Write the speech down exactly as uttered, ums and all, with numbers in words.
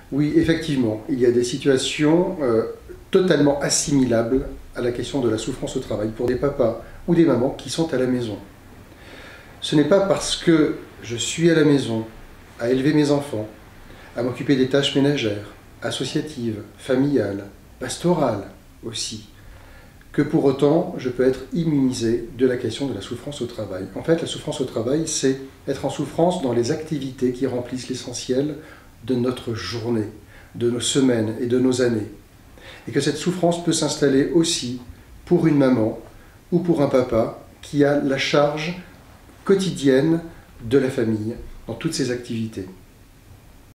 Oui, effectivement, il y a des situations euh, totalement assimilables à la question de la souffrance au travail pour des papas ou des mamans qui sont à la maison. Ce n'est pas parce que je suis à la maison, à élever mes enfants, à m'occuper des tâches ménagères, associatives, familiales, pastorales aussi, que pour autant je peux être immunisé de la question de la souffrance au travail. En fait, la souffrance au travail, c'est être en souffrance dans les activités qui remplissent l'essentiel de notre journée, de nos semaines et de nos années. Et que cette souffrance peut s'installer aussi pour une maman ou pour un papa qui a la charge quotidienne de la famille dans toutes ses activités.